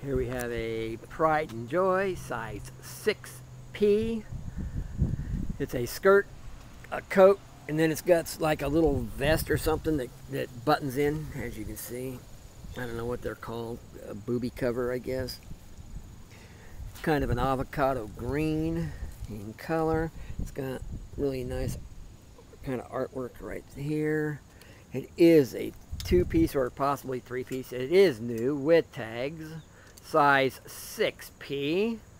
Here we have a Pride and Joy size 6P. It's a skirt, a coat, and then it's got like a little vest or something that buttons in, as you can see. I don't know what they're called, a booby cover, I guess. Kind of an avocado green in color. It's got really nice kind of artwork right here. It is a 2-piece or possibly 3-piece. It is new with tags. Size 6P.